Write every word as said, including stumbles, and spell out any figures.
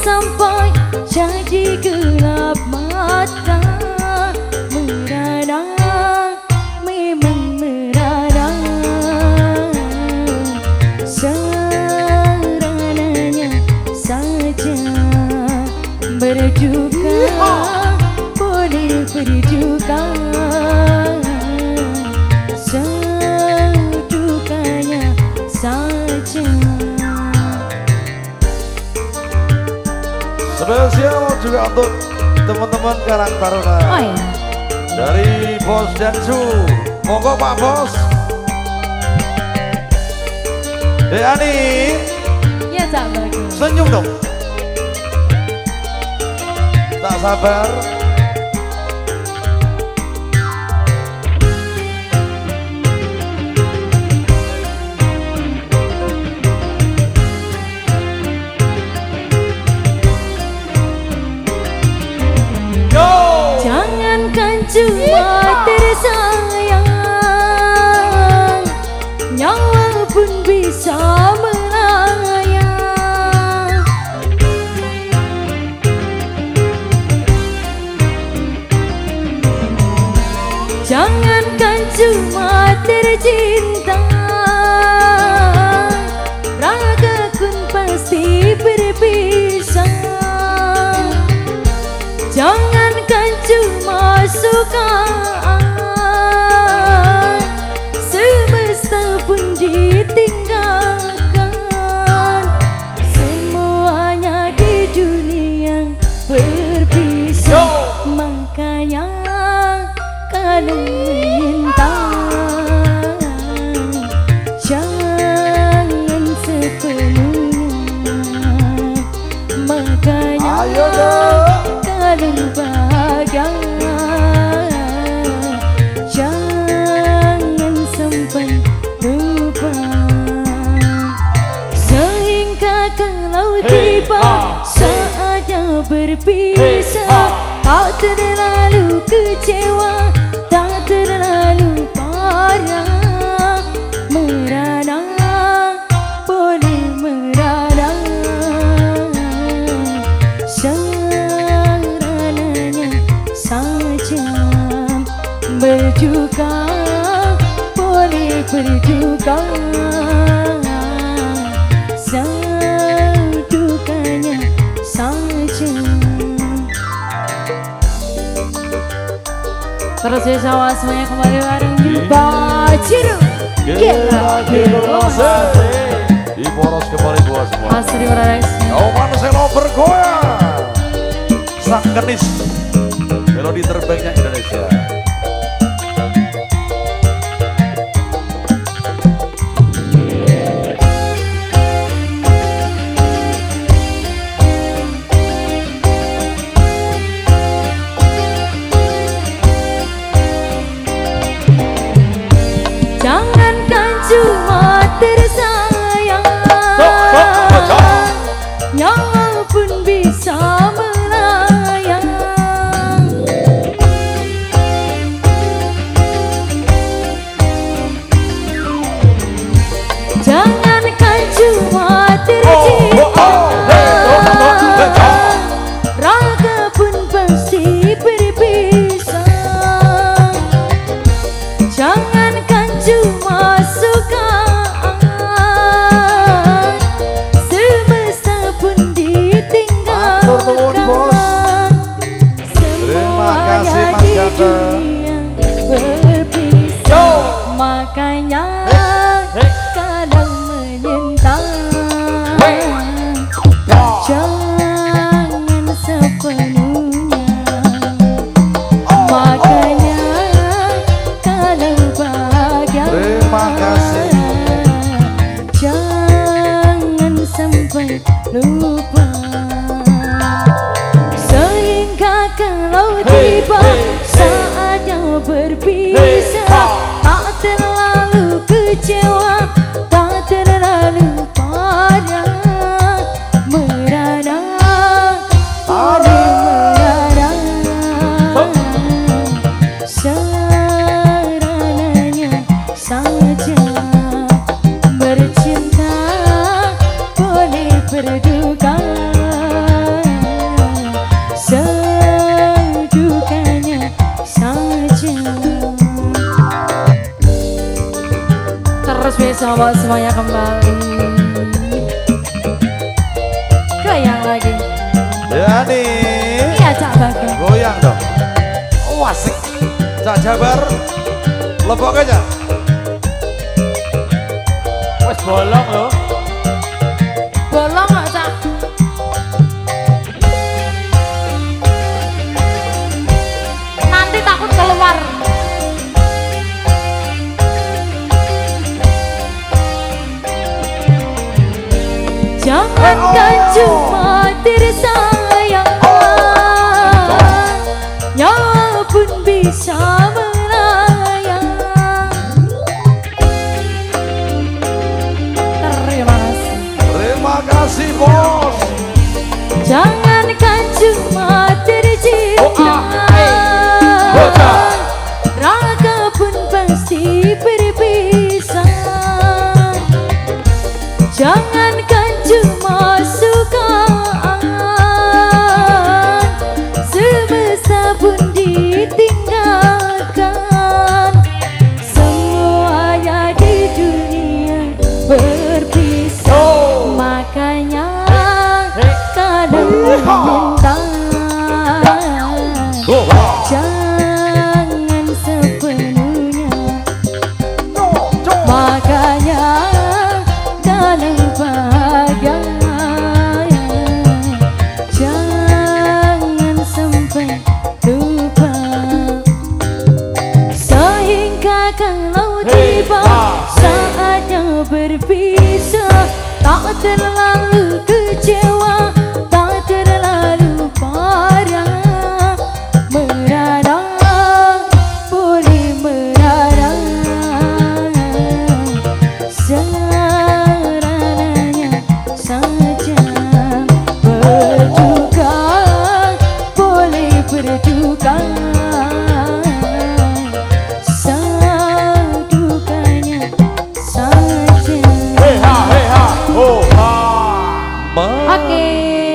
sampai jadi gelap mata. Merana, memang merana, serananya saja berduka, boleh berduka, sedukanya saja. Spesial juga untuk teman-teman Karang Taruna. Oh iya. Dari Bos Dansu, monggo Pak Bos. Dek Ani, Ya tak bagus. senyum dong. Tak sabar. Jangankan cuma tersayang, nyawa pun bisa melayang. Jangankan cuma tercinta, raga pun pasti berpisah. Jangankan cuma suka, semesta pun ditinggalkan. Semuanya di dunia berpisah. Makanya kalau meminta, jangan sepenuhnya. Makanya Ayo dong. kalau bahagia, jangan sampai lupa. Sehingga kalau tiba saatnya berpisah, tak terlalu kecewa, tak terlalu parah. Merana, boleh merana, serananya saja berduka, boleh berduka, sedukanya saja. Terus ya sama semuanya kembali bareng di Baciru. Gila gila di poros kembali buat semua. Asri Paradise. Kau Marcelo bergoyang, sang kenis melodi terbaiknya Indonesia. Jangankan cuma tersayang, nyawa pun bisa melayang. Jangankan cuma tercinta, raga pun pasti berpisah. Jangankan cuma suka, semesta pun ditinggalkan. Semuanya di dunia berpisah. Makanya kadang menyinta, jangan sepenuhnya. Makanya kalau bahagia, Terima kasih. jangan sampai lupa. Sehingga kalau tiba saatnya berpisah, tak terlalu kecewa, tak terlalu parah. Merana, boleh merana, serananya saja bercinta, boleh berduka, bawa semuanya kembali. Goyang lagi. Ya nih. Iya Cak Bagong. Goyang dong. Oh, asik. Cak Jabar. Lebok aja. Wes bolong loh. Bolong nggak Cak? Nanti takut keluar. Jangankan cuma tersayang, nyawa pun bisa melayang. Terima kasih. Terima kasih bos. Jangankan cuma tercinta, raga pun pasti berpisah. Jangankan cuma sukaan, semesta pun ditinggalkan. Semuanya di dunia berpisah. Makanya kadang minta jangan sepenuhnya. Makanya dalam bahagia jangan sampai lupa. Sehingga kalau tiba saatnya berpisah, tak terlalu kecewa, tak terlalu parah. Merana boleh merana, serananya saja. Berduka boleh berduka, sedukanya saja. Heha heha ho ha. Oke.